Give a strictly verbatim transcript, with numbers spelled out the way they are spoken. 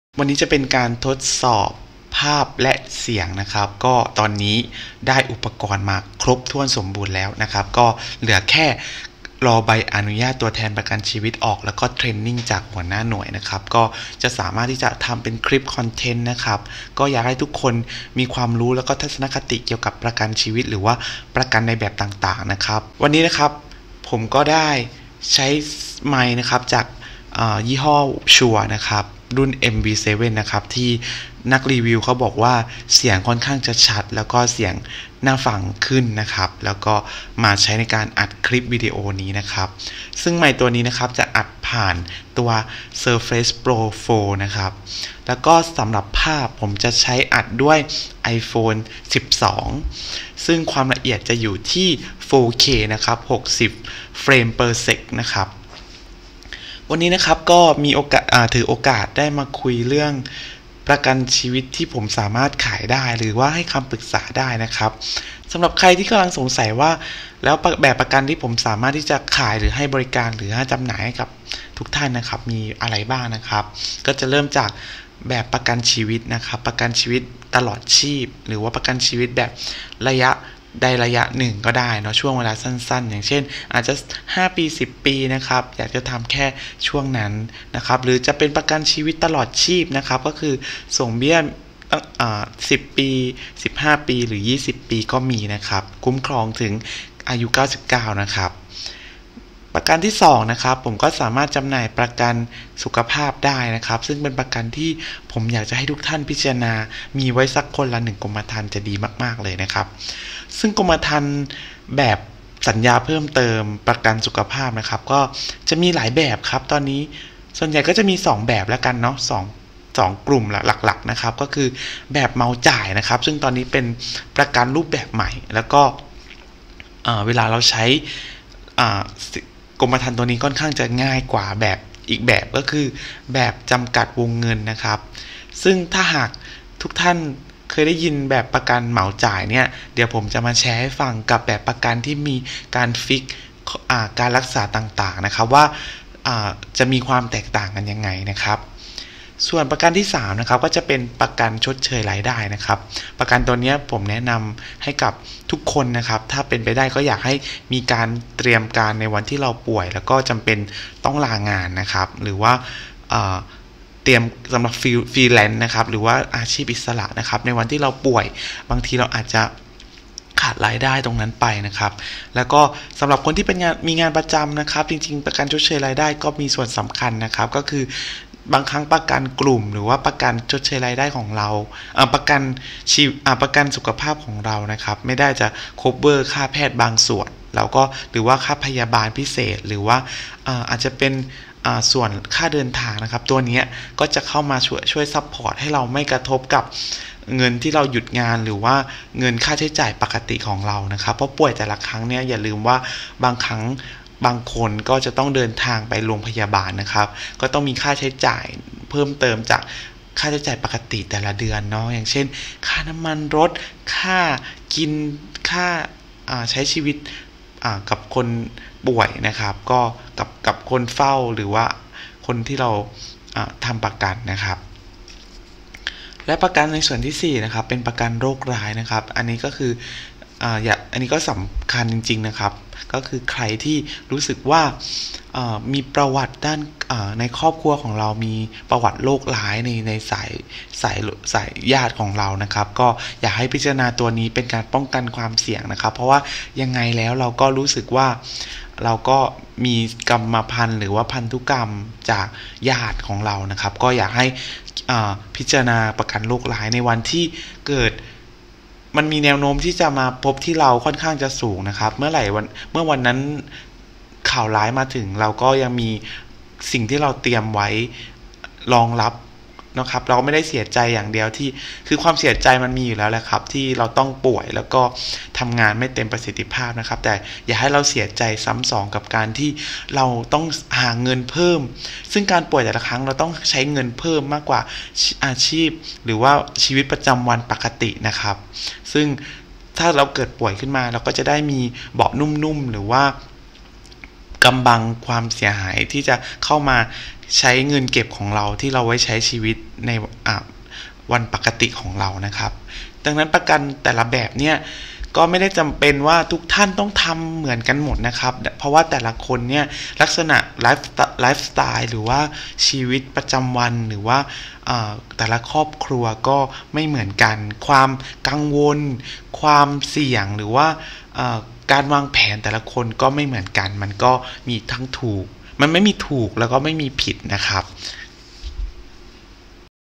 วันนี้จะเป็นการทดสอบภาพและเสียงนะครับก็ตอนนี้ได้อุปกรณ์มาครบถ้วนสมบูรณ์แล้วนะครับก็เหลือแค่รอใบอนุญาตตัวแทนประกันชีวิตออกแล้วก็เทรนนิ่งจากหัวหน้าหน่วยนะครับก็จะสามารถที่จะทำเป็นคลิปคอนเทนต์นะครับก็อยากให้ทุกคนมีความรู้แล้วก็ทัศนคติเกี่ยวกับประกันชีวิตหรือว่าประกันในแบบต่างๆนะครับวันนี้นะครับผมก็ได้ใช้ไมค์นะครับจากยี่ห้อชัวร์นะครับรุ่น เอ็ม วี เซเว่น นะครับที่นักรีวิวเขาบอกว่าเสียงค่อนข้างจะชัดแล้วก็เสียงน่าฟังขึ้นนะครับแล้วก็มาใช้ในการอัดคลิปวิดีโอนี้นะครับซึ่งไมค์ตัวนี้นะครับจะอัดผ่านตัว Surface Pro โฟร์ นะครับแล้วก็สำหรับภาพผมจะใช้อัดด้วย iPhone สิบสอง ซึ่งความละเอียดจะอยู่ที่ โฟร์ เค นะครับหกสิบเฟรม per sec นะครับวันนี้นะครับก็มีโอกาสถือโอกาสได้มาคุยเรื่องประกันชีวิตที่ผมสามารถขายได้หรือว่าให้คำปรึกษาได้นะครับสำหรับใครที่กำลังสงสัยว่าแล้วแบบประกันที่ผมสามารถที่จะขายหรือให้บริการหรือให้จำหน่ายให้กับทุกท่านนะครับมีอะไรบ้างนะครับก็จะเริ่มจากแบบประกันชีวิตนะครับประกันชีวิตตลอดชีพหรือว่าประกันชีวิตแบบระยะใดระยะหนึ่งก็ได้เนาะช่วงเวลาสั้นๆอย่างเช่นอาจจะห้าปีสิบปีนะครับอยากจะทำแค่ช่วงนั้นนะครับหรือจะเป็นประกันชีวิตตลอดชีพนะครับก็คือส่งเบี้ยอ่าสิบปีสิบห้าปีหรือยี่สิบปีก็มีนะครับคุ้มครองถึงอายุเก้าสิบเก้านะครับประกันที่สองนะครับผมก็สามารถจำหน่ายประกันสุขภาพได้นะครับซึ่งเป็นประกันที่ผมอยากจะให้ทุกท่านพิจารณามีไว้สักคนละหนึ่งกรมธรรม์จะดีมากๆเลยนะครับซึ่งกรมธรรม์แบบสัญญาเพิ่มเติมประกันสุขภาพนะครับก็จะมีหลายแบบครับตอนนี้ส่วนใหญ่ก็จะมีสองแบบแล้วกันเนาะสองสองกลุ่มหลักๆนะครับก็คือแบบเหมาจ่ายนะครับซึ่งตอนนี้เป็นประกันรูปแบบใหม่แล้วก็เวลาเราใช้กรมธรรม์ตัวนี้ค่อนข้างจะง่ายกว่าแบบอีกแบบก็คือแบบจำกัดวงเงินนะครับซึ่งถ้าหากทุกท่านเคยได้ยินแบบประกันเหมาจ่ายเนี่ยเดี๋ยวผมจะมาแชร์ให้ฟังกับแบบประกันที่มีการฟิกการรักษาต่างๆนะครับว่าจะมีความแตกต่างกันยังไงนะครับส่วนประกันที่สามนะครับก็จะเป็นประกันชดเชยรายได้นะครับประกันตัวนี้ผมแนะนำให้กับทุกคนนะครับถ้าเป็นไปได้ก็อยากให้มีการเตรียมการในวันที่เราป่วยแล้วก็จำเป็นต้องลางานนะครับหรือว่าเตรียมสำหรับฟรีแลนซ์นะครับหรือว่าอาชีพอิสระนะครับในวันที่เราป่วยบางทีเราอาจจะขาดรายได้ตรงนั้นไปนะครับแล้วก็สำหรับคนที่เป็นงานมีงานประจำนะครับจริงๆประกันชดเชยรายได้ก็มีส่วนสำคัญนะครับก็คือบางครั้งประกันกลุ่มหรือว่าประกันชดเชยรายได้ของเราประกันชีประกันสุขภาพของเรานะครับไม่ได้จะ cover ค่าแพทย์บางส่วนแล้วก็หรือว่าค่าพยาบาลพิเศษหรือว่าอาจจะเป็นส่วนค่าเดินทางนะครับตัวนี้ก็จะเข้ามาช่วยช่วยซัพพอร์ตให้เราไม่กระทบกับเงินที่เราหยุดงานหรือว่าเงินค่าใช้จ่ายปกติของเรานะครับเพราะป่วยแต่ละครั้งเนี่ยอย่าลืมว่าบางครั้งบางคนก็จะต้องเดินทางไปโรงพยาบาลนะครับก็ต้องมีค่าใช้จ่ายเพิ่มเติมจากค่าใช้จ่ายปกติแต่ละเดือนเนาะอย่างเช่นค่าน้ำมันรถค่ากินค่าใช้ชีวิตกับคนป่วยนะครับก็กับกับคนเฝ้าหรือว่าคนที่เราทำประกันนะครับและประกันในส่วนที่สี่นะครับเป็นประกันโรคร้ายนะครับอันนี้ก็คืออ่าอยากอันนี้ก็สำคัญจริงๆนะครับก็คือใครที่รู้สึกว่ามีประวัติด้านในครอบครัวของเรามีประวัติโรคร้ายในในสายสายสายญาติของเรานะครับก็อยากให้พิจารณาตัวนี้เป็นการป้องกันความเสี่ยงนะครับเพราะว่ายังไงแล้วเราก็รู้สึกว่าเราก็มีกรรมพันธุ์หรือว่าพันธุกรรมจากญาติของเรานะครับก็อยากให้พิจารณาประกันโรคร้ายในวันที่เกิดมันมีแนวโน้มที่จะมาพบที่เราค่อนข้างจะสูงนะครับเมื่อไหร่วันเมื่อวันนั้นข่าวร้ายมาถึงเราก็ยังมีสิ่งที่เราเตรียมไว้รองรับนะครับเราไม่ได้เสียใจอย่างเดียวที่คือความเสียใจมันมีอยู่แล้วแหละครับที่เราต้องป่วยแล้วก็ทำงานไม่เต็มประสิทธิภาพนะครับแต่อย่าให้เราเสียใจซ้ำสองกับการที่เราต้องหาเงินเพิ่มซึ่งการป่วยแต่ละครั้งเราต้องใช้เงินเพิ่มมากกว่าอาชีพหรือว่าชีวิตประจำวันปกตินะครับซึ่งถ้าเราเกิดป่วยขึ้นมาเราก็จะได้มีเบาะนุ่มๆหรือว่ากำบังความเสียหายที่จะเข้ามาใช้เงินเก็บของเราที่เราไว้ใช้ชีวิตในวันปกติของเรานะครับดังนั้นประกันแต่ละแบบเนี่ยก็ไม่ได้จำเป็นว่าทุกท่านต้องทำเหมือนกันหมดนะครับเพราะว่าแต่ละคนเนี่ยลักษณะไลฟ์ไลฟ์สไตล์หรือว่าชีวิตประจำวันหรือว่าแต่ละครอบครัวก็ไม่เหมือนกันความกังวลความเสี่ยงหรือว่าการวางแผนแต่ละคนก็ไม่เหมือนกันมันก็มีทั้งถูกมันไม่มีถูกแล้วก็ไม่มีผิดนะครับ